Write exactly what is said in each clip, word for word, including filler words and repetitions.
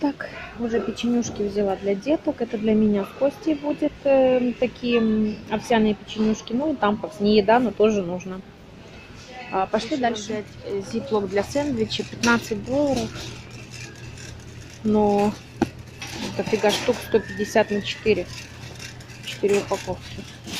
Так, уже печенюшки взяла для деток. Это для меня с Костей будет э, такие овсяные печенюшки. Ну и там не еда, но тоже нужно. А, пошли дальше. Зиплок для сэндвича, пятнадцать долларов. Но дофига штук, сто пятьдесят на четыре. четыре упаковки.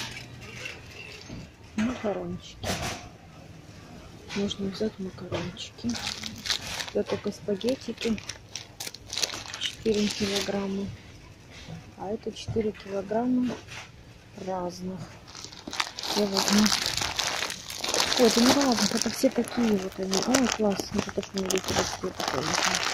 Макарончики. Можно взять макарончики. Да только спагеттики. четыре килограмма. А это четыре килограмма разных. Я возьму. Ой, это не разных, это все такие вот они. Ой, классно. Это точно не видите, такие такие.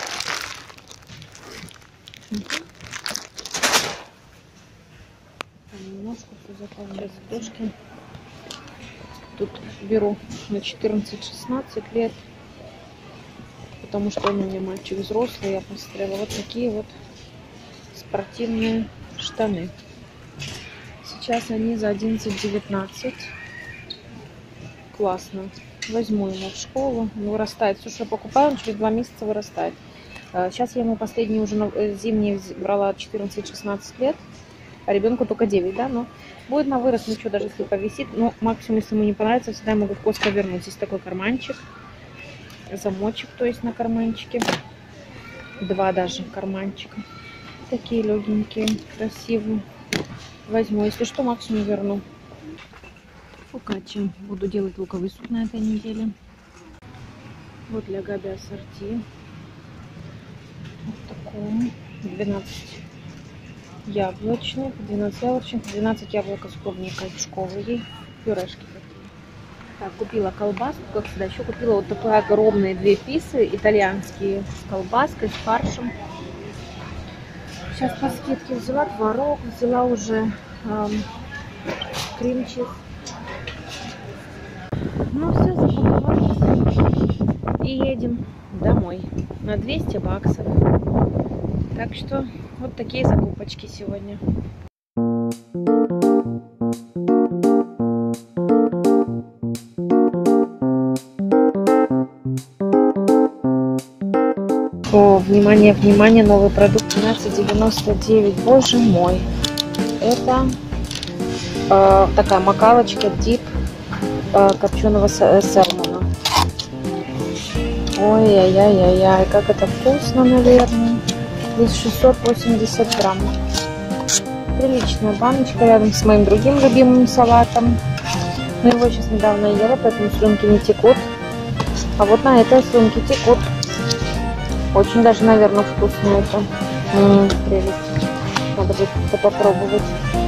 Немножко все заполняется крошки. Тут беру на четырнадцать-шестнадцать лет. Потому что он у меня мальчик взрослый. Я посмотрела вот такие вот спортивные штаны. Сейчас они за одиннадцать девятнадцать. Классно. Возьму ему в школу. Он вырастает. Все, что я покупаю, он через два месяца вырастает. Сейчас я ему последние уже зимние брала четырнадцать-шестнадцать лет. А ребенку только девять, да? Но будет на вырост, ничего, даже если повисит. Но максимум, если ему не понравится, всегда могу в Костко вернуть. Здесь такой карманчик. Замочек, то есть на карманчике. Два даже карманчика. Такие легенькие, красивые. Возьму. Если что, максимум верну. Фокаччо. Буду делать луковый суп на этой неделе. Вот для Габи ассорти. Вот такому. двенадцать яблочных, двенадцать яблочных, двенадцать яблок с клубникой в школу ей. Пюрешки. Так, купила колбаску, как всегда. Еще купила вот такие огромные две пицы итальянские с колбаской, с фаршем. Сейчас по скидке взяла творог, взяла уже эм, крем-чиз. Ну все, запаковались и едем домой на двести баксов. Так что вот такие закупочки сегодня. О, внимание, внимание, новый продукт тринадцать девяносто девять. Боже мой. Это э, такая макалочка, дип э, копченого сальмона. Ой-яй-яй-яй, как это вкусно, наверное. Здесь шестьсот восемьдесят грамм. Приличная баночка рядом с моим другим любимым салатом. Но его сейчас недавно ела, поэтому слюнки не текут. А вот на этой слюнки текут. Очень даже, наверное, вкусно это. М-м, прелесть. Надо будет это попробовать.